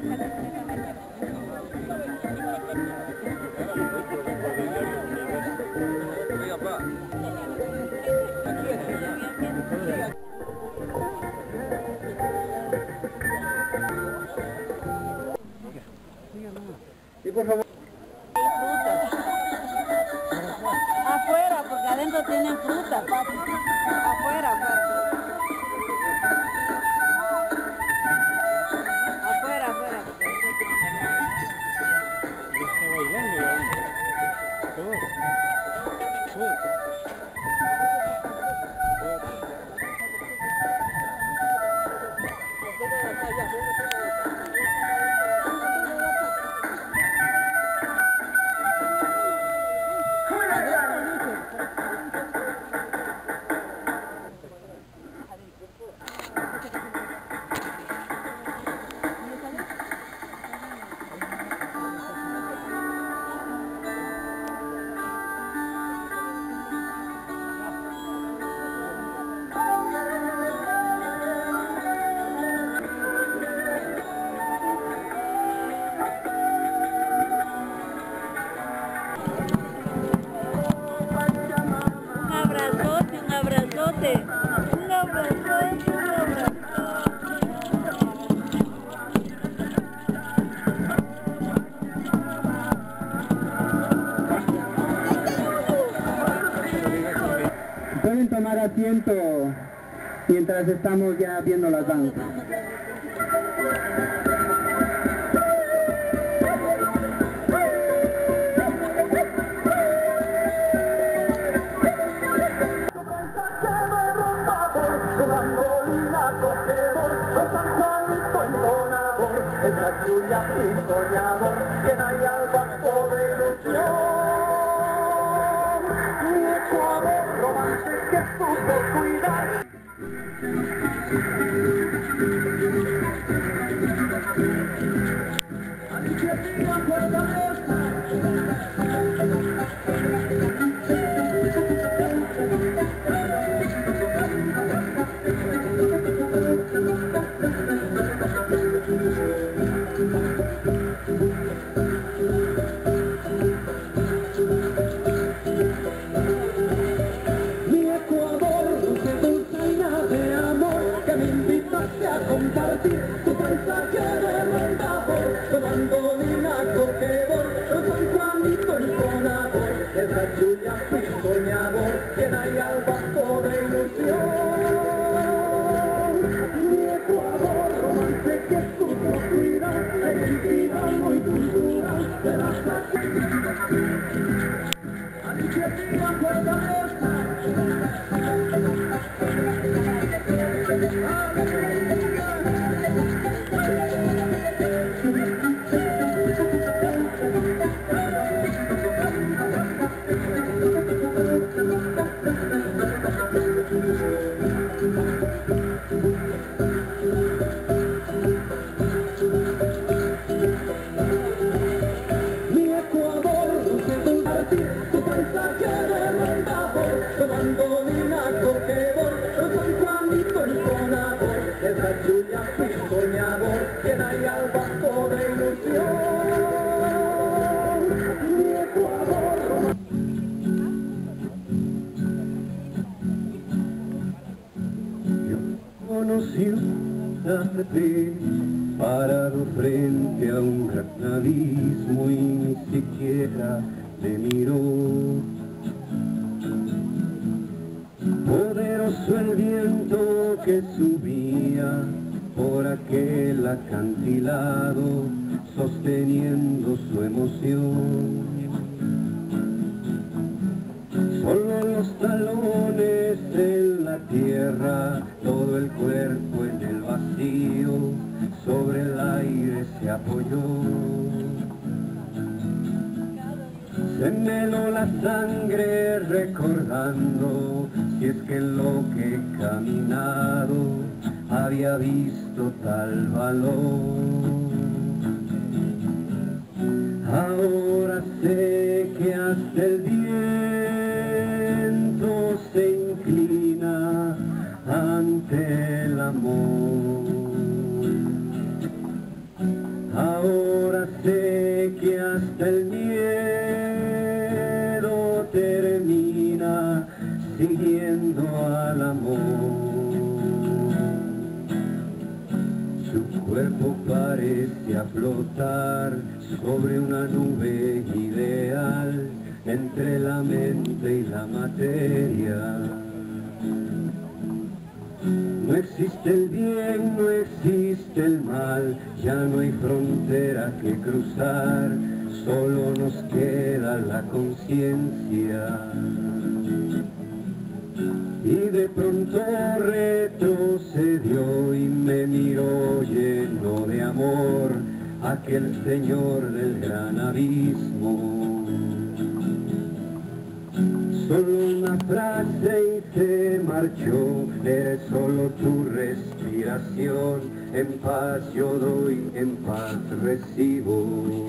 Y por favor. Afuera, porque adentro tienen fruta, papi. Afuera, afuera. Afuera, afuera. Está bailando ya. Un abrazote. Un abrazote. Pueden tomar asiento mientras estamos ya viendo las danzas. Parado frente a un gran abismo y ni siquiera me miró. Poderoso el viento que subía por aquel acantilado, sosteniendo su emoción. Solo los talones en la tierra, todo el cuerpo en el vacío, sobre el aire se apoyó. Se me heló la sangre recordando, si es que en lo que he caminado había visto tal valor. Ahora sé que hasta el viento se inclina ante el amor. Ahora sé que hasta el miedo termina siguiendo al amor. Su cuerpo parece a flotar sobre una nube ideal entre la mente y la materia. No existe el bien, no existe el mal, ya no hay frontera que cruzar, solo nos queda la conciencia. Y de pronto retrocedió y me miró lleno de amor, aquel señor del gran abismo. Solo una frase y se marchó, eres solo tu respiración, en paz yo doy, en paz recibo.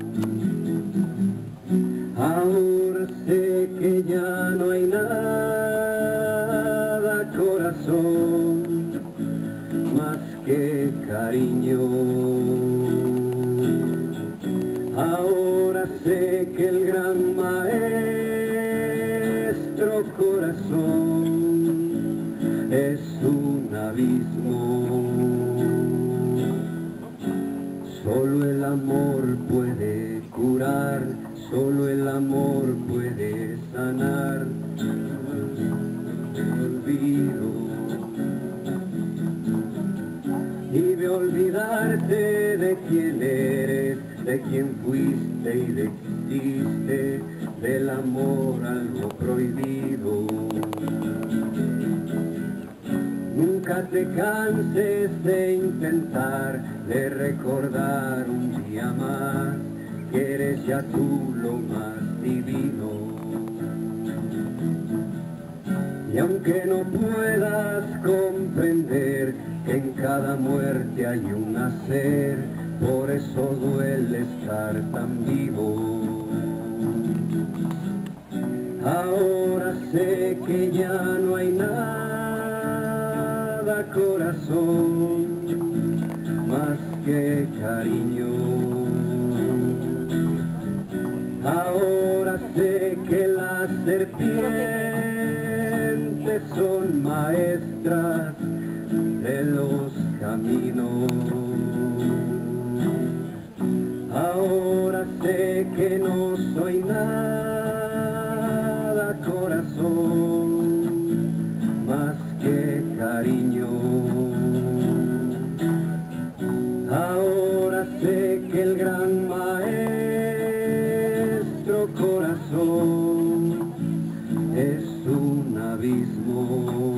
Ahora sé que ya no hay nada, corazón, más que cariño. Ahora sé que el gran maestro corazón es un abismo. Solo el amor puede curar, solo el amor puede sanar. Me olvido y de olvidarte de quién eres, de quién fuiste y de qué hiciste, del amor algo prohibido. Nunca te canses de intentar, de recordar un día más, que eres ya tú lo más divino. Y aunque no puedas comprender que en cada muerte hay un nacer, por eso duele estar tan vivo. Ahora sé que ya no hay nada, corazón, más que cariño. Ahora sé que las serpientes son maestras de los caminos. Ahora sé que no soy nada, corazón, más que cariño. Ahora sé que el gran maestro corazón es un abismo.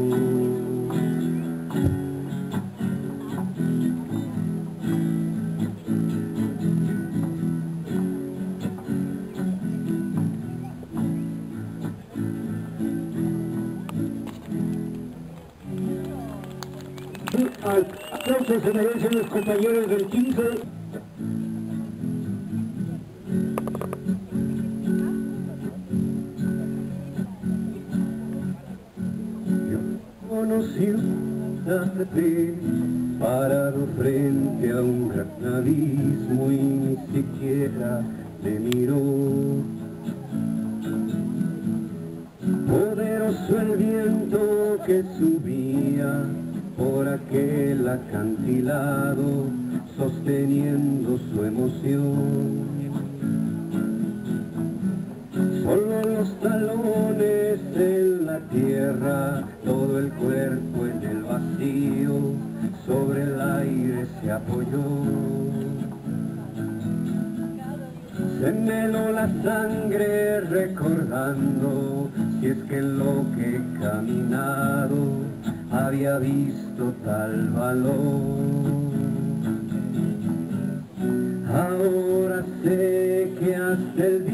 Aplausos se merecen los compañeros del 15. Yo conocí tarde, parado frente a un gran abismo y ni siquiera me miró. Poderoso el viento que subía por aquel acantilado, sosteniendo su emoción. Solo los talones en la tierra, todo el cuerpo en el vacío, sobre el aire se apoyó. Se me heló la sangre recordando, si es que en lo que he caminado había visto tal valor. Ahora sé que hasta el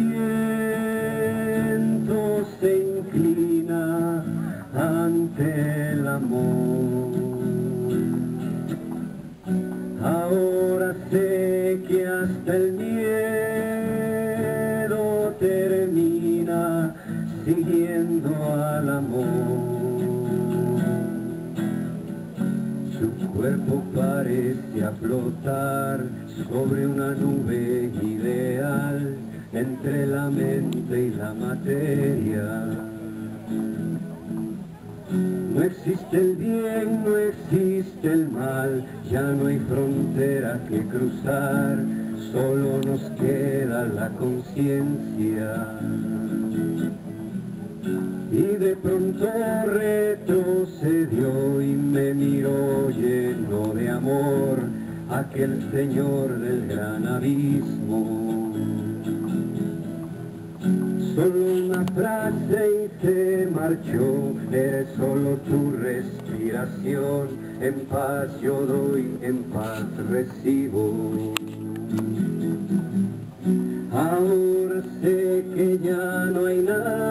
viento se inclina ante el amor. Ahora sé que hasta el miedo termina siguiendo al amor. Su cuerpo parece a flotar sobre una nube ideal entre la mente y la materia. No existe el bien, no existe el mal, ya no hay frontera que cruzar, solo nos queda la conciencia. Y de pronto retrocedió y me miró lleno de amor, aquel señor del gran abismo. Solo una frase y se marchó, eres solo tu respiración, en paz yo doy, en paz recibo. Ahora sé que ya no hay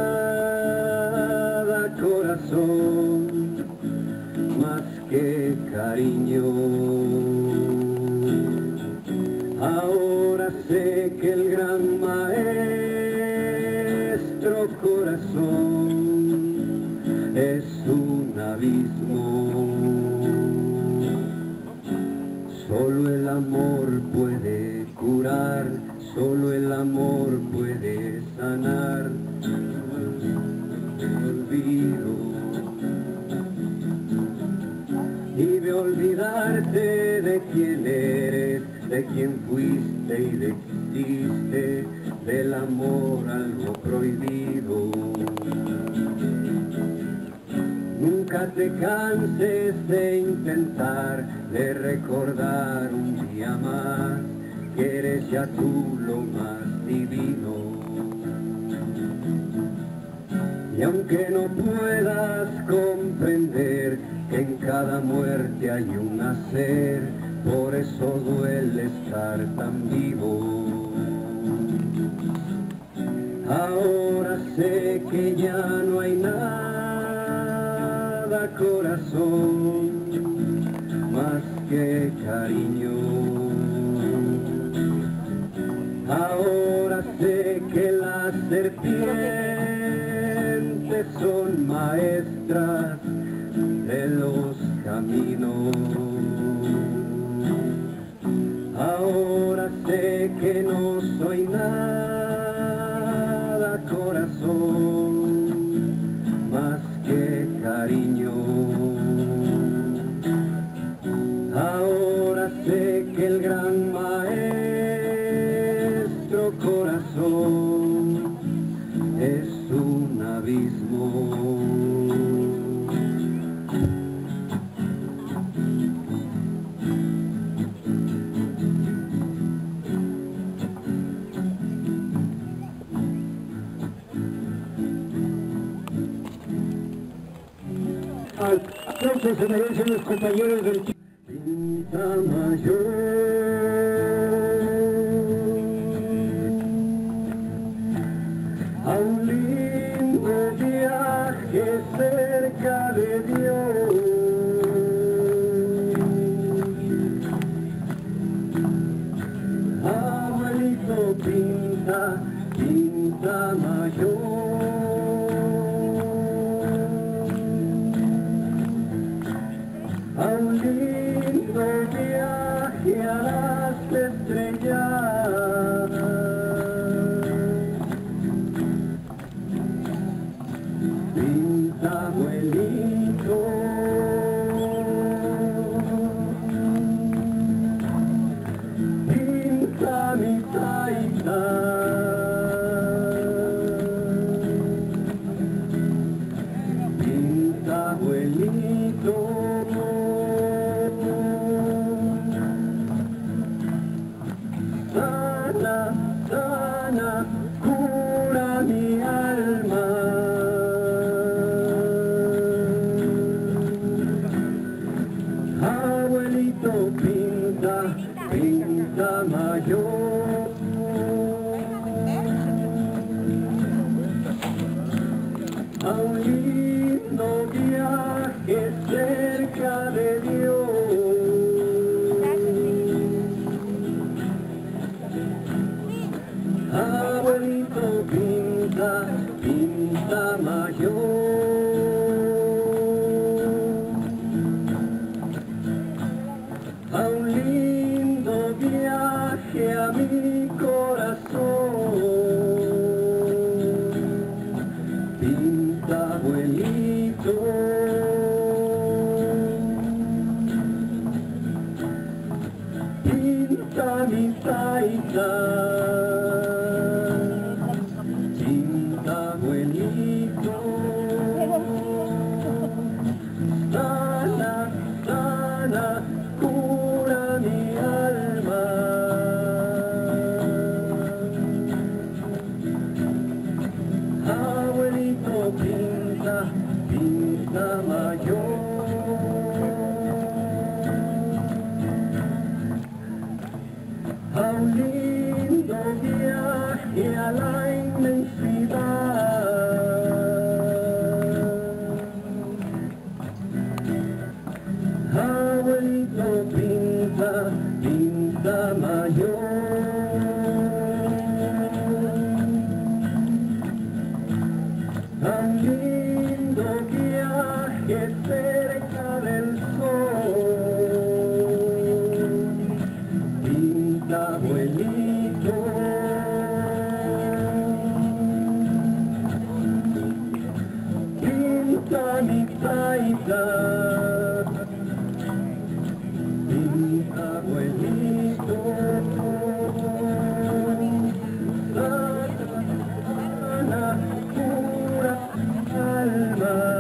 nada, corazón, más que cariño. Ahora sé que el gran maestro corazón es un abismo. Solo el amor puede curar, solo el amor puede sanar el olvido. Y de olvidarte de quién eres, de quién fuiste y de qué hiciste, del amor algo prohibido. Nunca te canses de intentar, de recordar un día más, que eres ya tú lo más divino. Y aunque no puedas comprender que en cada muerte hay un nacer, por eso duele estar tan vivo. Ahora sé que ya no hay nada, corazón, más que cariño. Ahora sé que las serpientes son maestras de los caminos. Ahora sé que no soy nada, corazón, más que cariño. Ahora sé que el gran maestro corazón es un abismo. Al aplauso se merecen los compañeros del Pinta mayor, a un lindo viaje cerca de Dios. Abuelito pinta, pinta mayor. A un lindo viaje a las estrellas, pinta abuelito, pinta mi taita, pinta abuelito. Sana, sana, cura mi alma. Abuelito pinta, pinta mayor. A un lindo viaje cerca de Dios. Abuelito pinta, pinta mayor. A un lindo viaje pinta mi corazón, pinta abuelito, pinta mi taita, pinta abuelito, sana, sana, cura mi alma. Abuelito pinta, pinta mayor. A un lindo viaje a la inmensidad. Abuelito pinta, pinta mayor. A un lindo viaje cerca del sol. Pinta abuelito, pinta mi taita, pinta abuelito, sana, cura alma.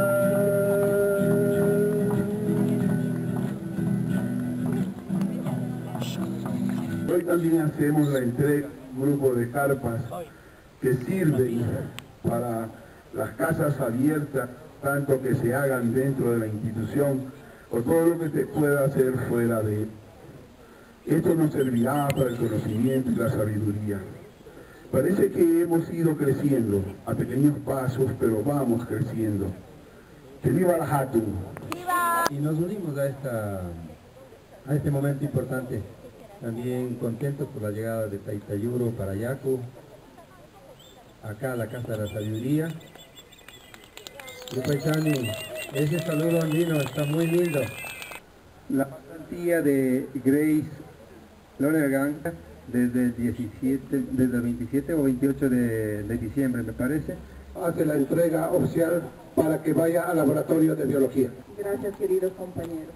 Hoy también hacemos la entrega de un grupo de carpas que sirven para las casas abiertas, tanto que se hagan dentro de la institución o todo lo que se pueda hacer fuera de él. Esto nos servirá para el conocimiento y la sabiduría. Parece que hemos ido creciendo a pequeños pasos, pero vamos creciendo. ¡Que viva la Hatun! Y nos unimos a este momento importante. También contentos por la llegada de Taitayuro para Yacu, acá a la Casa de la Sabiduría. Yupaitani, ese saludo andino está muy lindo. La pasantía de Grace Loregan desde el 27 o 28 de diciembre, me parece, hace la entrega oficial para que vaya al laboratorio de biología. Gracias, queridos compañeros.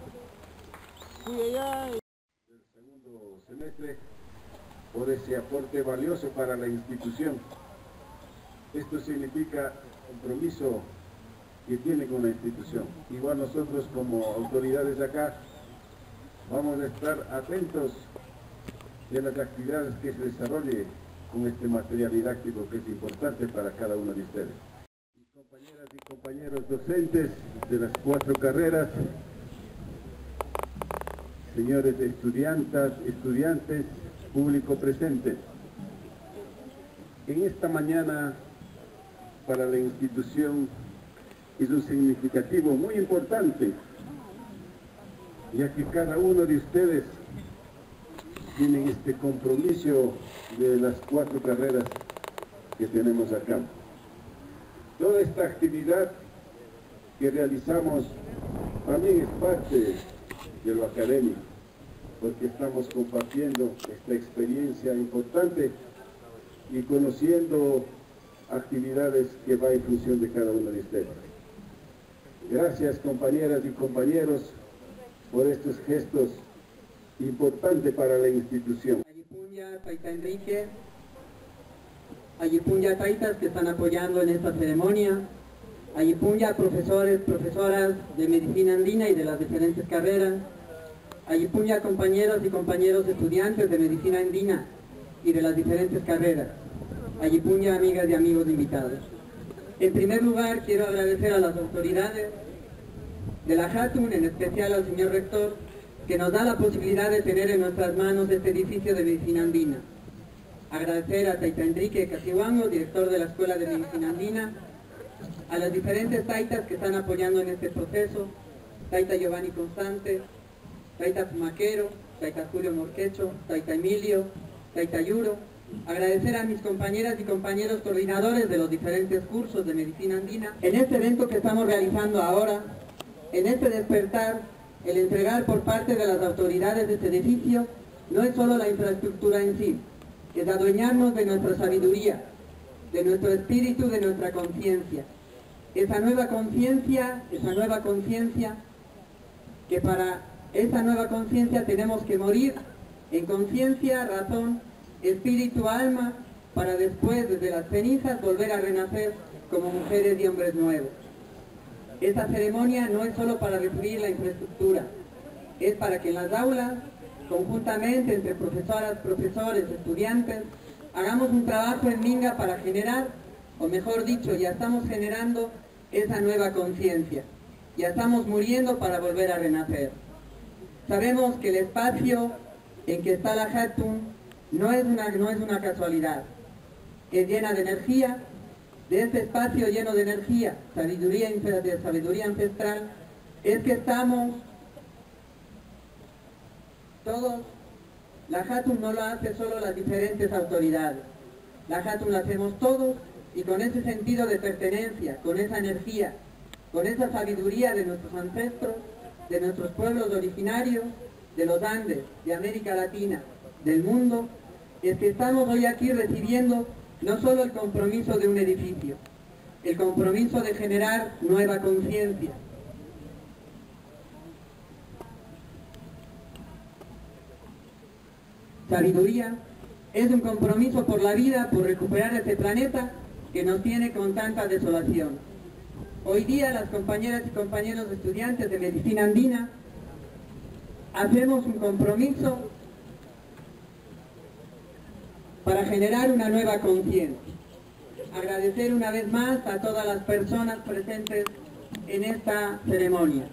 Semestre por ese aporte valioso para la institución. Esto significa compromiso que tiene con la institución. Igual nosotros como autoridades de acá vamos a estar atentos de las actividades que se desarrolle con este material didáctico que es importante para cada uno de ustedes. Mis compañeras y compañeros docentes de las 4 carreras, señores estudiantes, público presente. En esta mañana, para la institución, es un significativo muy importante, ya que cada uno de ustedes tiene este compromiso de las 4 carreras que tenemos acá. Toda esta actividad que realizamos también es parte de lo académico, porque estamos compartiendo esta experiencia importante y conociendo actividades que va en función de cada uno de ustedes. Gracias, compañeras y compañeros, por estos gestos importantes para la institución. Ayipunya, Taita Enrique, Ayipunya Taitas que están apoyando en esta ceremonia, Ayipunya profesores, profesoras de medicina andina y de las diferentes carreras, Ayipunya compañeros y compañeros estudiantes de medicina andina y de las diferentes carreras, Ayipunya amigas y amigos invitados. En primer lugar quiero agradecer a las autoridades de la Hatun, en especial al señor rector, que nos da la posibilidad de tener en nuestras manos este edificio de medicina andina. Agradecer a Taita Enrique Casihuango, director de la Escuela de Medicina Andina, a las diferentes taitas que están apoyando en este proceso, Taita Giovanni Constante, Taita Pumaquero, Taita Julio Morquecho, Taita Emilio, Taita Yuro. Agradecer a mis compañeras y compañeros coordinadores de los diferentes cursos de medicina andina. En este evento que estamos realizando ahora, en este despertar, el entregar por parte de las autoridades de este edificio no es solo la infraestructura en sí, es adueñarnos de nuestra sabiduría, de nuestro espíritu, de nuestra conciencia. Esa nueva conciencia, que para esa nueva conciencia tenemos que morir en conciencia, razón, espíritu, alma, para después, desde las cenizas, volver a renacer como mujeres y hombres nuevos. Esta ceremonia no es solo para recibir la infraestructura, es para que en las aulas, conjuntamente entre profesoras, profesores, estudiantes, hagamos un trabajo en Minga para generar, o mejor dicho, ya estamos generando esa nueva conciencia. Ya estamos muriendo para volver a renacer. Sabemos que el espacio en que está la Hatun no es una casualidad. Es llena de energía. De este espacio lleno de energía, de sabiduría ancestral, es que estamos todos. La Hatun no lo hace solo las diferentes autoridades. La Hatun la hacemos todos, y con ese sentido de pertenencia, con esa energía, con esa sabiduría de nuestros ancestros, de nuestros pueblos originarios, de los Andes, de América Latina, del mundo, es que estamos hoy aquí recibiendo no solo el compromiso de un edificio, el compromiso de generar nueva conciencia. Sabiduría es un compromiso por la vida, por recuperar este planeta que nos tiene con tanta desolación. Hoy día las compañeras y compañeros estudiantes de Medicina Andina hacemos un compromiso para generar una nueva conciencia. Agradecer una vez más a todas las personas presentes en esta ceremonia.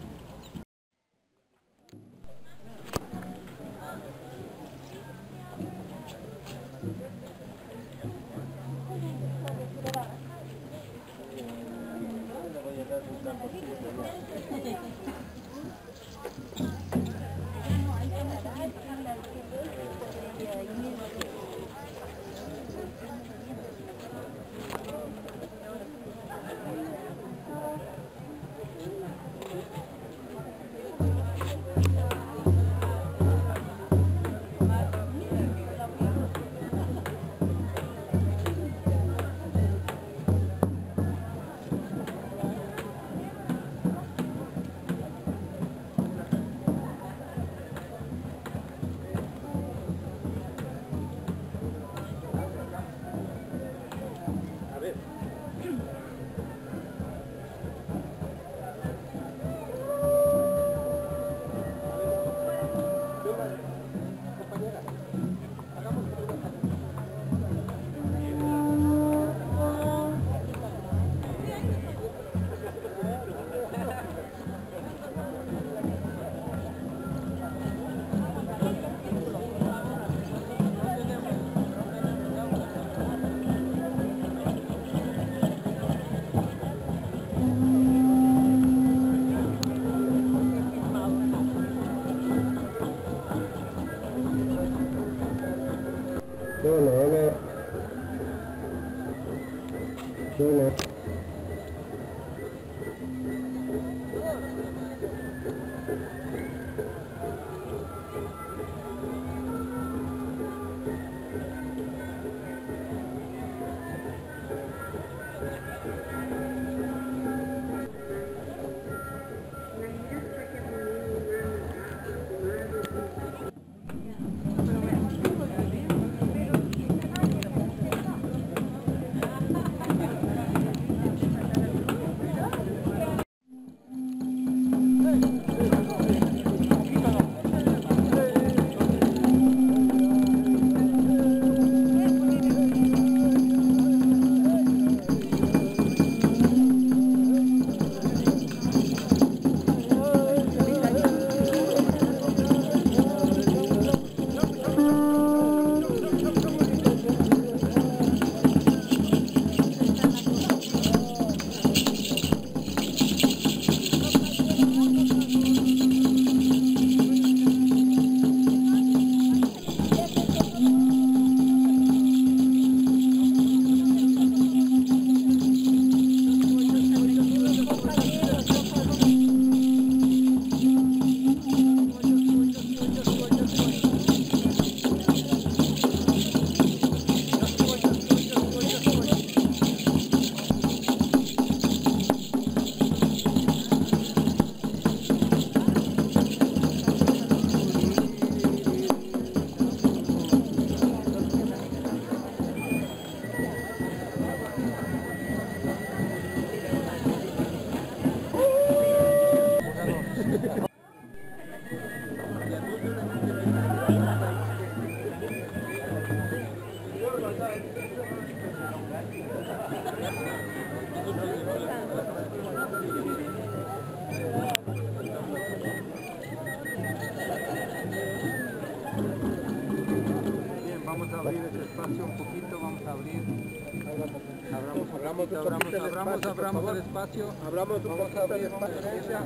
abrir ese espacio un poquito, vamos a abrir. Abramos el espacio. Vamos a abrir espacio.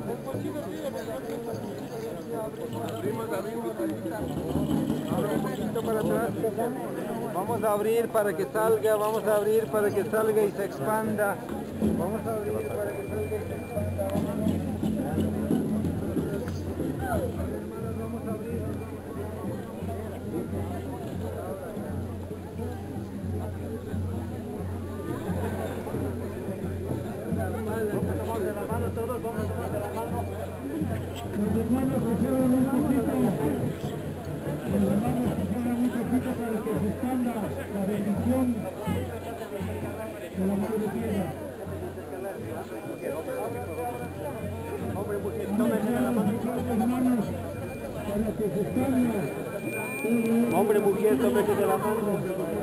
Abrimos un poquito para atrás. Vamos a abrir para que salga, vamos a abrir para que salga y se expanda. Vamos a abrir para que salga y se expanda. Vamos a abrir. Vamos de la mano todos, vamos de la mano. Los hermanos que fueron un poquito, para que se expanda la bendición de la madre tierra. Hombre, mujer, tómese de la mano.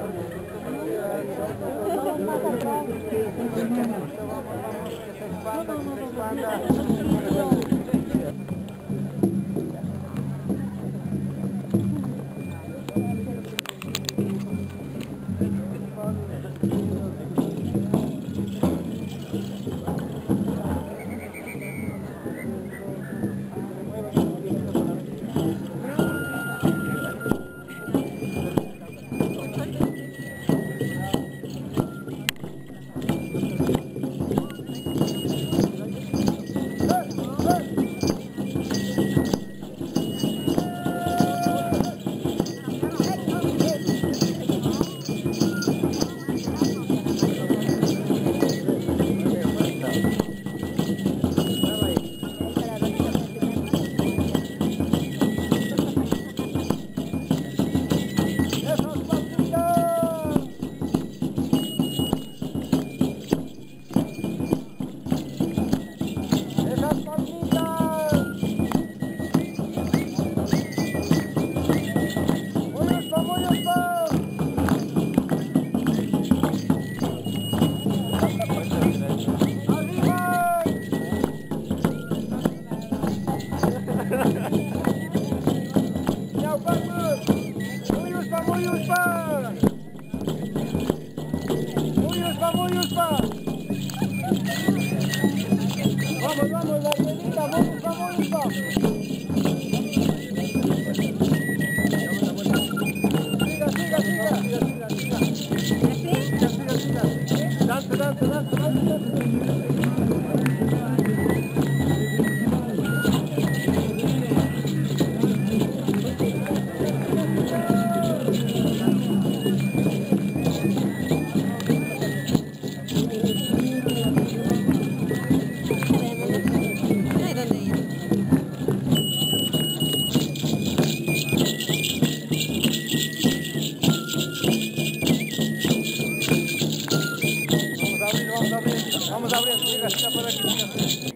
Vamos, Barcelita, vamos. Siga. Dance. Vamos a abrir, siga por aquí.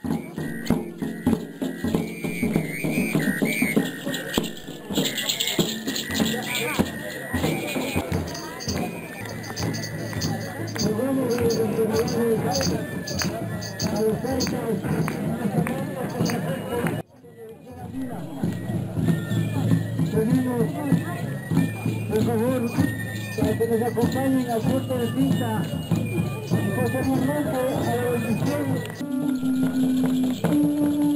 Por favor, para que nos acompañen al puerto de Pinta. Pasamos mucho a la bendición.